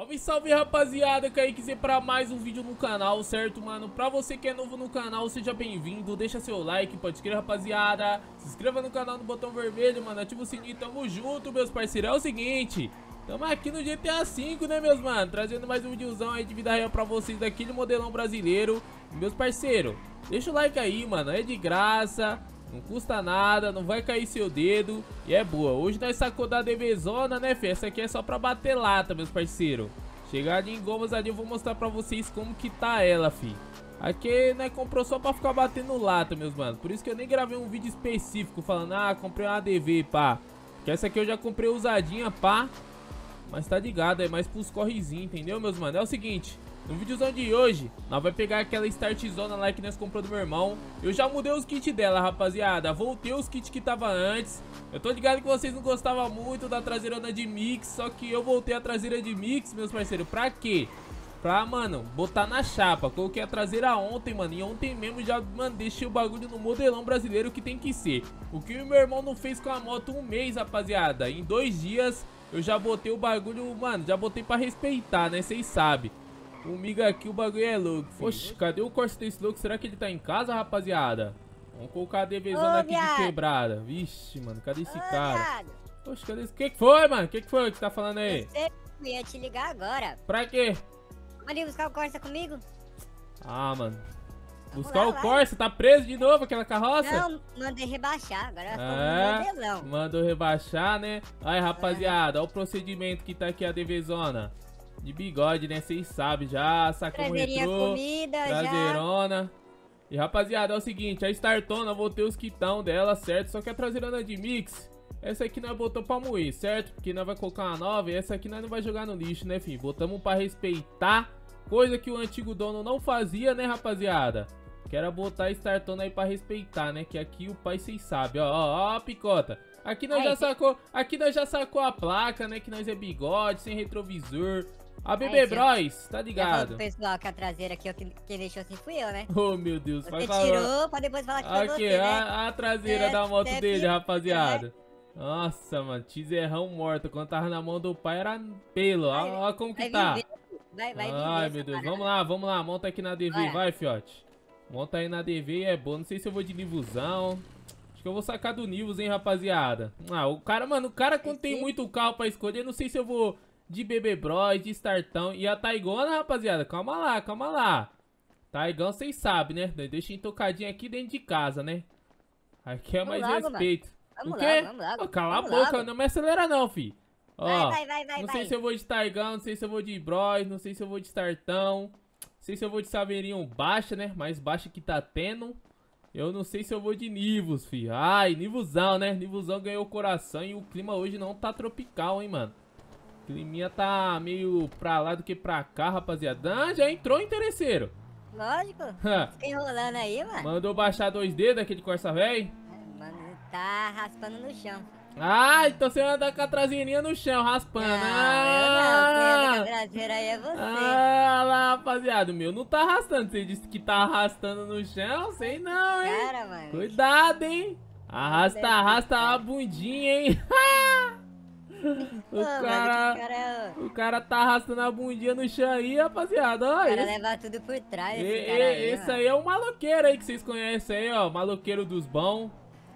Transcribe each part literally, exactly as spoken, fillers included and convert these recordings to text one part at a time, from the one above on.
Salve, salve, rapaziada, Kaique pra mais um vídeo no canal, certo, mano? Pra você que é novo no canal, seja bem-vindo, deixa seu like, pode crer, rapaziada. Se inscreva no canal no botão vermelho, mano, ativa o sininho, tamo junto, meus parceiros. É o seguinte, tamo aqui no G T A cinco, né, meus mano? Trazendo mais um videozão aí de vida real pra vocês daquele modelão brasileiro. Meus parceiros, deixa o like aí, mano, é de graça. Não custa nada, não vai cair seu dedo. E é boa. Hoje nós sacou da DVzona, né, fê? Essa aqui é só pra bater lata, meus parceiros. Chegada em gomas ali, eu vou mostrar pra vocês como que tá ela, fi. Aqui, né, comprou só pra ficar batendo lata, meus mano. Por isso que eu nem gravei um vídeo específico falando, ah, comprei uma D V, pá. Porque essa aqui eu já comprei usadinha, pá. Mas tá ligado, é mais pros correzinhos, entendeu, meus mano? É o seguinte... No videozão de hoje, nós vai pegar aquela Start Zona lá que nós compramos do meu irmão. Eu já mudei os kits dela, rapaziada. Voltei os kits que tava antes. Eu tô ligado que vocês não gostavam muito da traseirona de mix. Só que eu voltei a traseira de mix, meus parceiros. Pra quê? Pra, mano, botar na chapa. Coloquei a traseira ontem, mano. E ontem mesmo já, mano, deixei o bagulho no modelão brasileiro que tem que ser. O que o meu irmão não fez com a moto um mês, rapaziada. Em dois dias eu já botei o bagulho, mano. Já botei pra respeitar, né? Vocês sabem. O miga aqui, o bagulho é louco. Oxe, cadê o Corsa desse louco? Será que ele tá em casa, rapaziada? Vamos colocar a DVzona aqui de quebrada. Vixe, mano, cadê esse Ô, cara? Viado. Oxe, cadê esse... Que que foi, mano? Que que foi que tá falando aí? Eu ia te ligar agora. Pra quê? Mandei buscar o Corsa comigo. Ah, mano. Vamos buscar lá, o Corsa? Tá preso de novo aquela carroça? Não, mandei rebaixar. Agora é, ficou no modelão. Mandou rebaixar, né? Aí, rapaziada, olha o procedimento que tá aqui a DVzona. De bigode, né? Vocês sabem já. Sacamos retrô, comida, traseirona. Já. E rapaziada, é o seguinte. A startona, voltei os quitão dela, certo? Só que a traseirona de mix, essa aqui nós botou pra moer, certo? Porque nós vai colocar uma nova e essa aqui nós não vai jogar no lixo, né, filho? Botamos pra respeitar. Coisa que o antigo dono não fazia, né, rapaziada? Que era botar a startona aí pra respeitar, né? Que aqui o pai, vocês sabem, ó, ó, ó, a picota. Aqui nós Ai, já sacou, aqui nós já sacou a placa, né? Que nós é bigode, sem retrovisor. A Bebê Bros, tá ligado? O pessoal que a traseira aqui, quem deixou assim fui eu, né? Oh, meu Deus. Você tirou pra depois falar que foi aqui, você, a, né? a traseira é, da moto é dele, rapaziada. É. Nossa, mano, tizerrão morto. Quando tava na mão do pai era pelo. Olha, olha como que tá. Vai, vai Ai, meu Deus. Vamos lá, vamos lá. Monta aqui na D V, Olha. vai, fiote. Monta aí na D V, é bom. Não sei se eu vou de nivuzão. Acho que eu vou sacar do Nivus, hein, rapaziada. Ah, o cara, mano, o cara quando tem muito carro pra escolher, não sei se eu vou... De Bebê Bros, de Startão. E a Taigona, rapaziada, calma lá, calma lá. Taigão, vocês sabem, né? Deixa tocadinha aqui dentro de casa, né? Aqui é mais logo, respeito. Vamos o quê? Logo, vamos logo. Oh, cala vamos a boca, logo. não me acelera não, fi. Ó, vai, vai, vai, não vai. sei se eu vou de Taigão, não sei se eu vou de Bros, não sei se eu vou de Startão. Não sei se eu vou de Saveirinho baixa, né? Mais baixa que tá tendo. Eu não sei se eu vou de Nivus, fi. Ai, Nivusão, né? Nivusão ganhou o coração e o clima hoje não tá tropical, hein, mano. O climinha tá meio pra lá do que pra cá, rapaziada. Ah, já entrou interesseiro. Lógico. Fica enrolando aí, mano. Mandou baixar dois dedos daquele Corsa velho? Mano, tá raspando no chão. Ah, então você anda com a traseirinha no chão, raspando. Não, ah, eu não. Quem anda com a traseira aí é você. Ah, lá, rapaziada. O meu não tá arrastando. Você disse que tá arrastando no chão? Sei não, hein. Cara, mano. Cuidado, hein. Arrasta, arrasta a bundinha, hein. O, Ô, cara, cara, o cara tá arrastando a bundinha no chão aí, rapaziada. Ó, o cara esse, leva tudo por trás. e, Esse, cara e, aí, esse aí é o maloqueiro aí que vocês conhecem aí, ó. Maloqueiro dos bons.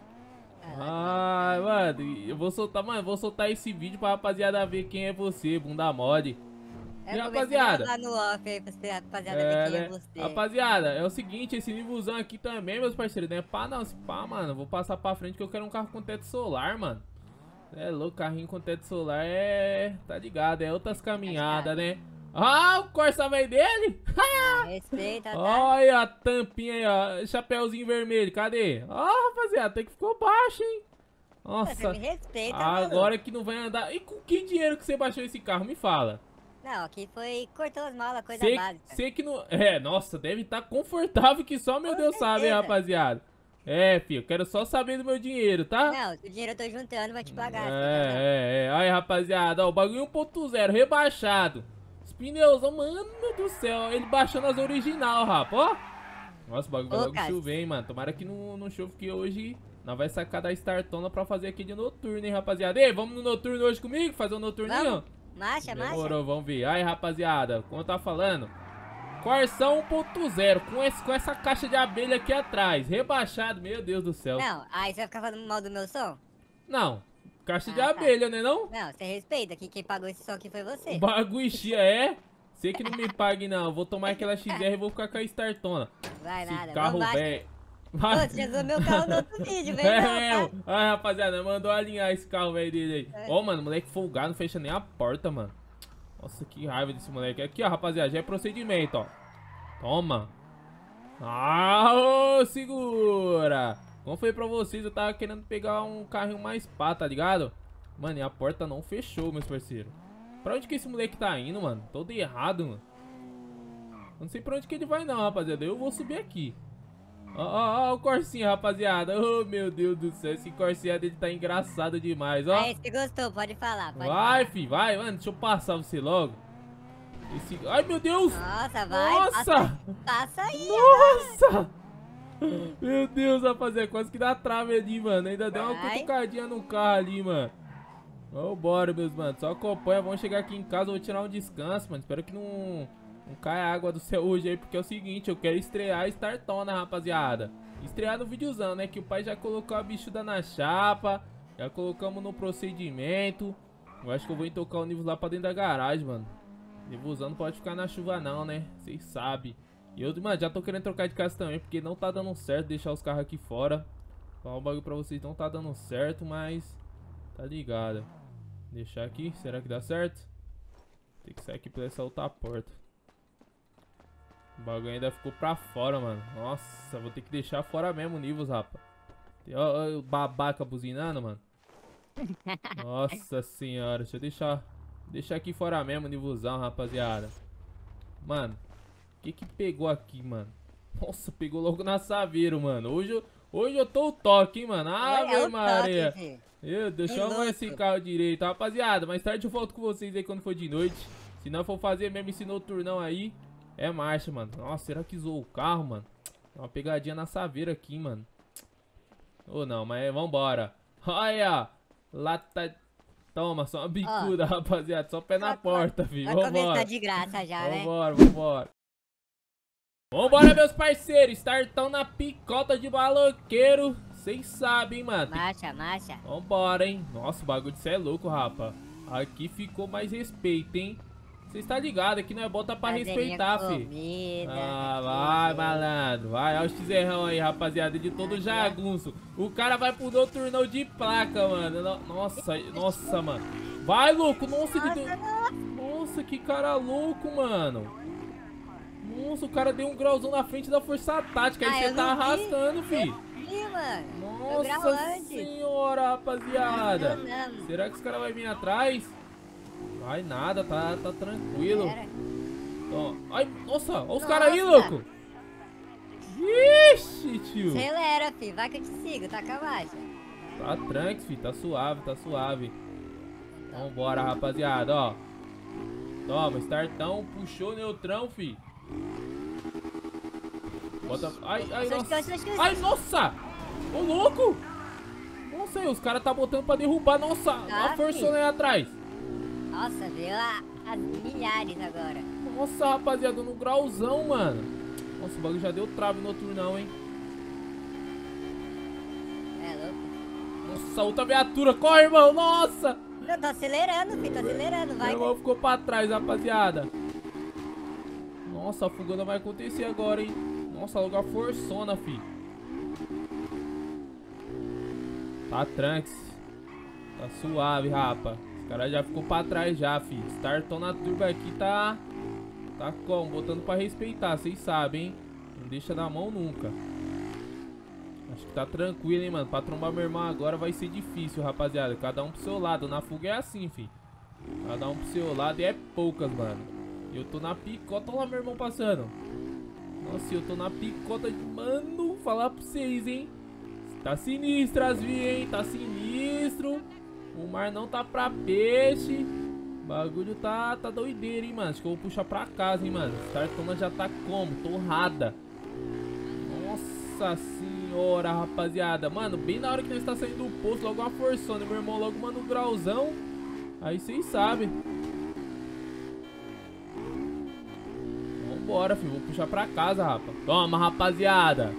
Ai, mano, eu vou soltar, mano, vou soltar esse vídeo pra rapaziada ver quem é você, bunda mod. É, e rapaziada, lá no off aí pra você, rapaziada, é, ver quem né? é você. Rapaziada, é o seguinte, esse nivuzão aqui também, meus parceiros, não é pá não, se pá, mano, vou passar pra frente que eu quero um carro com teto solar, mano. É louco, carrinho com teto solar é... Tá ligado, é outras caminhadas, né? Ah, o Corsa velho dele? Respeita, tá? Olha a tampinha aí, ó. Chapeuzinho vermelho, cadê? Ó, oh, rapaziada, até que ficou baixo, hein? Nossa, você me respeita, agora mano. que não vai andar. E com que dinheiro que você baixou esse carro? Me fala. Não, aqui foi... Cortou as malas, coisa Sei, básica. sei que não... É, nossa, deve estar confortável que só meu Com Deus certeza. sabe, hein, rapaziada. É, filho, eu quero só saber do meu dinheiro, tá? Não, o dinheiro eu tô juntando, vou te pagar. É, é, é. Aí, rapaziada, ó, o bagulho um ponto zero, rebaixado. Os pneus, ó, mano do céu, ele baixando as original, rapa, ó. Nossa, o bagulho vai logo chover, hein, mano. Tomara que não, não chove, que hoje nós vai sacar da Startona pra fazer aqui de noturno, hein, rapaziada. Ei, vamos no noturno hoje comigo? Fazer um noturninho? Vamos. Marcha, marcha. Demorou, vamos ver. Aí, rapaziada, como eu tava falando, Corsa um ponto zero, com, esse, com essa caixa de abelha aqui atrás, rebaixado, meu Deus do céu. Não, aí você vai ficar falando mal do meu som? Não, caixa Ah, de tá. abelha, né não? Não, você respeita que quem pagou esse som aqui foi você. O bagulho chia é? Sei que não me pague não, eu vou tomar aquela X R e vou ficar com a Startona. Vai Esse nada, carro vamos velho. Pô, você já usou meu carro no outro vídeo, velho. É, não, mesmo. Ai, rapaziada, mandou alinhar esse carro velho dele aí. É. Ó, mano, moleque folgado, não fecha nem a porta, mano. Nossa, que raiva desse moleque. Aqui, ó, rapaziada, já é procedimento, ó. Toma. Ah, ô, segura. Como foi pra vocês, eu tava querendo pegar um carrinho mais pá, tá ligado? Mano, e a porta não fechou, meus parceiros. Pra onde que esse moleque tá indo, mano? Todo errado, mano. Não sei pra onde que ele vai não, rapaziada. Eu vou subir aqui. Ó, ó, ó o Corsinha, rapaziada. Oh, meu Deus do céu. Esse Corsinha dele tá engraçado demais, ó. Aí, você gostou, pode falar, pode Vai, falar. fi, vai, mano. Deixa eu passar você logo. Esse... Ai, meu Deus. Nossa, vai. Nossa. Passa, passa aí. Nossa. Meu Deus, rapaziada. Quase que dá trave ali, mano. Ainda deu uma Vai. cutucadinha no carro ali, mano. Vambora, meus mano. Só acompanha. Vamos chegar aqui em casa. Vou tirar um descanso, mano. Espero que não... Não caia água do céu hoje aí, porque é o seguinte, eu quero estrear a Startona, rapaziada. Estrear no videozão, né, que o pai já colocou a bichuda na chapa, já colocamos no procedimento. Eu acho que eu vou tocar o nível lá pra dentro da garagem, mano. Nivuzão não pode ficar na chuva não, né, vocês sabem. E eu, mano, já tô querendo trocar de casa também, porque não tá dando certo deixar os carros aqui fora. Falar um bagulho pra vocês, não tá dando certo, mas tá ligado. Deixar aqui, será que dá certo? Tem que sair aqui pra essa outra porta. O bagulho ainda ficou pra fora, mano. Nossa, vou ter que deixar fora mesmo o Nivus, rapaz. Olha o babaca buzinando, mano. Nossa senhora, deixa eu deixar Deixar aqui fora mesmo o Nivusão, rapaziada. Mano, o que que pegou aqui, mano? Nossa, pegou logo na Saveiro, mano. Hoje eu, hoje eu tô o toque, hein, mano. Ave É o Maria. toque, filho. Meu Deus, Que chama louco. esse carro direito, rapaziada. Mais tarde eu volto com vocês aí quando for de noite. Se não for fazer mesmo esse noturnão aí, é marcha, mano. Nossa, será que zoou o carro, mano? Tem uma pegadinha na Saveiro aqui, mano. Ou não, mas vambora. Olha, lata... Toma, só uma bicuda, Ó. rapaziada. Só pé na Vai- porta, filho. Vai começar Vambora. de graça já, né? Vambora, vambora. Vambora, meus parceiros. Startão na picota de maloqueiro. Vocês sabem, mano. Marcha, marcha. Vambora, hein. Nossa, o bagulho disso é louco, rapa. Aqui ficou mais respeito, hein. Vocês tá ligado, aqui não é bota pra Cadeirinha respeitar, com fi. comida, Ah, aqui, vai, gente. malandro. Vai, olha os tizerrão aí, rapaziada, de todo Aqui, ó. jagunço. O cara vai pro noturnão de placa, mano. No- Nossa, nossa, mano. Vai, louco. Nossa, ele deu... Nossa, que cara louco, mano. Nossa, o cara deu um grauzão na frente da força tática. Aí Ah, você eu tá não vi. arrastando, fi. Ih, mano. Meu grau Nossa antes. senhora, rapaziada. Não, não. Será que esse cara vai vir atrás? Vai nada, tá, tá tranquilo. Pera. Ó, ai, nossa, olha os Nossa. caras aí, louco. Ixi, tio. Acelera, filho. Vai que eu te sigo, tá com a marcha. Tá tranquilo, filho. Tá suave, tá suave. Vambora, rapaziada, ó. Toma, startão, puxou o neutrão, filho. Bota... Ai, ai, Oxe, nossa. oxe, oxe, oxe. Ai, nossa. Ô, louco. Nossa, aí, os caras tá botando pra derrubar. Nossa, Tá, a forçona aí atrás. Nossa, veio a, as milhares agora. Nossa, rapaziada, no grauzão, mano. Nossa, o bagulho já deu trave no turnão, hein. É louco. Nossa, outra viatura. Corre, irmão. Nossa. Eu tô acelerando, filho. Tô acelerando. Vai. Meu irmão ficou pra trás, rapaziada. Nossa, a fugada vai acontecer agora, hein. Nossa, logo a forçona, fi. Tá tranks. Tá suave, rapa. Os caras já ficou pra trás já, fi. Startou na turba aqui, tá... Tá como? Botando pra respeitar, vocês sabem, hein. Não deixa na mão nunca. Acho que tá tranquilo, hein, mano. Pra trombar meu irmão agora vai ser difícil, rapaziada. Cada um pro seu lado. Na fuga é assim, fi. Cada um pro seu lado e é poucas, mano. Eu tô na picota. Olha lá meu irmão passando. Nossa, eu tô na picota de... Mano, falar pra vocês, hein. Tá sinistro as vias, hein. Tá sinistro. O mar não tá pra peixe. O bagulho tá, tá doideira, hein, mano. Acho que eu vou puxar pra casa, hein, mano. Startona já tá como? Torrada. Nossa senhora, rapaziada. Mano, bem na hora que nós tá saindo do posto, logo uma forçona. Meu irmão logo manda um grauzão. Aí vocês sabem. vambora, filho. Vou puxar pra casa, rapa. Toma, rapaziada.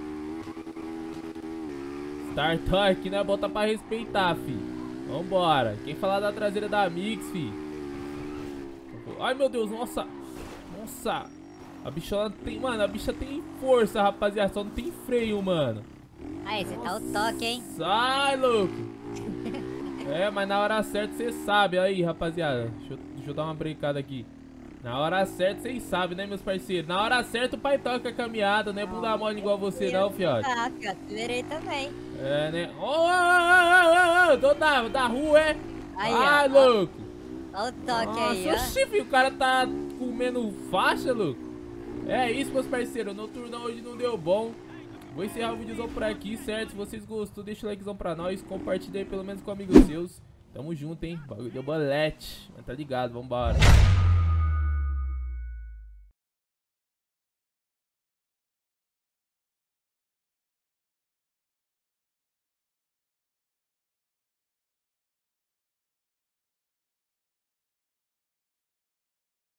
Star Talk, né? Bota pra respeitar, filho. Vambora. Quem falar da traseira da Mix, filho. Ai, meu Deus, nossa. Nossa. A bichona tem, mano, a bicha tem força, rapaziada. Só não tem freio, mano. Aí, você tá o toque, hein? Sai, louco. É, mas na hora certa você sabe. Aí, rapaziada. Deixa eu, deixa eu dar uma brincada aqui. Na hora certa vocês sabem, né, meus parceiros? Na hora certa o pai toca a caminhada. Não é bunda mole igual você, não, fiote. Ah, fiote, liberei também. É, né? Ô, ô, ô, ô, ô, tô da, da rua, é? Aí, Ai, ó, louco. Olha o toque Nossa, aí, ó. oxi, filho, o cara tá comendo faixa, louco. É isso, meus parceiros. O noturnão hoje não deu bom. Vou encerrar o vídeozão por aqui, certo? Se vocês gostou, deixa o likezão pra nós. Compartilha aí pelo menos com amigos seus. Tamo junto, hein? O bagulho deu bolete. Mas tá ligado, vambora.